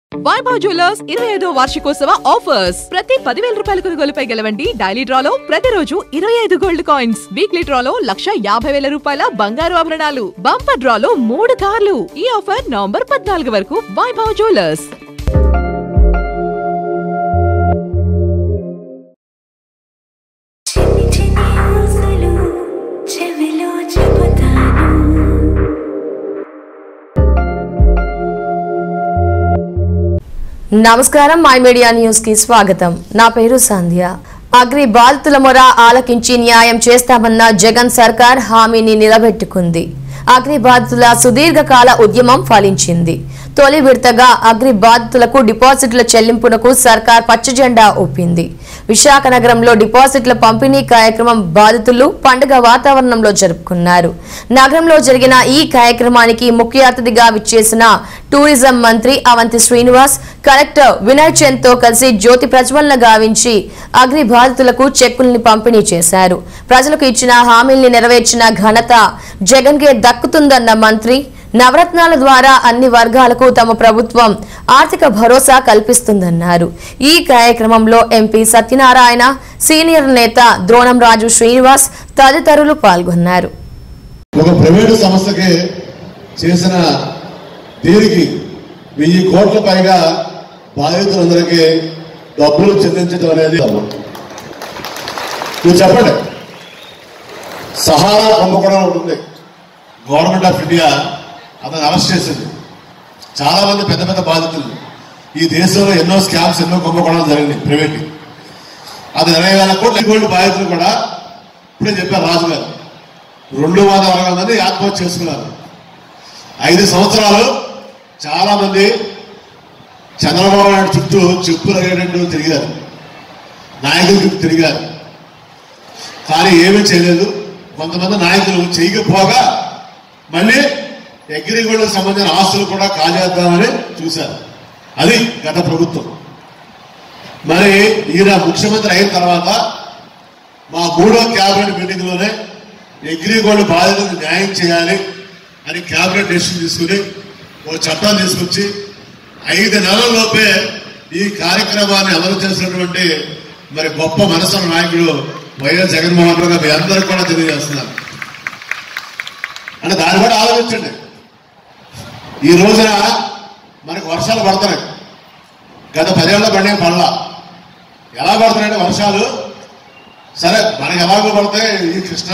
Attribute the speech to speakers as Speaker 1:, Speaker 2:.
Speaker 1: Vaibhav jewellers 25వ వార్షికోత్సవ offers ప్రతి 10,000 రూపాయల కొనుగోలుపై గెలవండి డైలీ డ్రాలో ప్రతిరోజు 25 గోల్డ్ కాయిన్స్, వీక్లీ డ్రాలో 1,50,000 రూపాయల బంగారు ఆభరణాలు, బంపర్ డ్రాలో 3 కార్లు. ఈ ఆఫర్ నవంబర్ 14 వరకు వైభవ్ జ్యువెలర్స్.
Speaker 2: నమస్కారం, మై మీడియా న్యూస్ కి స్వాగతం. నా పేరు సంధ్య. అగ్రి బాధితుల మొర ఆలకించి న్యాయం చేస్తామన్న జగన్ సర్కార్ హామీని నిలబెట్టుకుంది. అగ్రి బాధితుల సుదీర్ఘకాల ఉద్యమం ఫలించింది. తొలి విడతగా అగ్రి బాధితులకు డిపాజిట్ల చెల్లింపునకు సర్కార్ పచ్చజెండా ఊపింది. విశాఖ నగరంలో డిపాజిట్ల పంపిణీ కార్యక్రమం బాధితులు పండుగ వాతావరణంలో జరుపుకున్నారు. నగరంలో జరిగిన ఈ కార్యక్రమానికి ముఖ్య అతిథిగా విచ్చేసిన టూరిజం మంత్రి అవంతి శ్రీనివాస్, కలెక్టర్ వినయ్ చంద్ తో కలిసి జ్యోతి ప్రజ్వలన గావించి అగ్రి బాధితులకు చెక్కుల్ని పంపిణీ చేశారు. ప్రజలకు ఇచ్చిన హామీల్ని నెరవేర్చిన ఘనత జగన్ కే దక్కుతుందన్న మంత్రి, నవరత్నాల ద్వారా అన్ని వర్గాలకు తమ ప్రభుత్వం ఆర్థిక భరోసా కల్పిస్తుందన్నారు. ఈ కార్యక్రమంలో ఎంపీ సత్యనారాయణ, సీనియర్ నేత ద్రోణం రాజు శ్రీనివాస్ తదితరులు పాల్గొన్నారు.
Speaker 3: ఒక ప్రైవేటు సంస్థకి చేసిన దీనికి 1000 కోట్ల పైగా బాధితులందరికీ డబ్బులు చెల్లించడం అనేది మీరు చెప్పండి. సహారా కుంభకోణం ఉంటుంది. గవర్నమెంట్ ఆఫ్ ఇండియా అతను అరెస్ట్ చేసింది. చాలా మంది పెద్ద పెద్ద బాధితులు. ఈ దేశంలో ఎన్నో స్కామ్స్, ఎన్నో కుంభకోణాలు జరిగినాయి ప్రైవేట్. అది 20,000 కోట్ల గోల్డ్ బాధితులు కూడా ఇప్పుడే చెప్పారు రాజు గారు. 240 మంది ఆత్మహత్య చేసుకున్నారు. 5 సంవత్సరాలు చాలా మంది చంద్రబాబు నాయుడు చుట్టూ చెప్పులు అడిగేటట్టు తిరిగారు, నాయకుల చుట్టూ తిరిగారు. కానీ ఏమీ చేయలేదు. కొంతమంది నాయకులు చేయకపోగా మళ్ళీ అగ్రిగోల్డ్కి సంబంధించిన ఆస్తులు కూడా కాజేద్దామని చూశారు. అది గత ప్రభుత్వం. మరి ఈయన ముఖ్యమంత్రి అయిన తర్వాత మా 3వ క్యాబినెట్ మీటింగ్ లోనే అగ్రిగోల్డ్ బాధితులకు న్యాయం చేయాలి అని క్యాబినెట్ డెసిషన్ తీసుకుని ఒక చట్టం తీసుకొచ్చి 5 నెలల్లోపే ఈ కార్యక్రమాన్ని అమలు చేసినటువంటి మరి గొప్ప మనసున్న నాయకుడు వైఎస్ జగన్మోహన్ రెడ్డి మీ అందరికీ కూడా తెలియజేస్తున్నారు. అంటే దాన్ని కూడా ఆలోచించండి. ఈ రోజున మనకు వర్షాలు పడుతున్నాయి. గత 10 ఏళ్ల పడలా. ఎలా పడుతున్నాయంటే వర్షాలు సరే మనకి ఎలాగో పడతాయి. ఈ కృష్ణ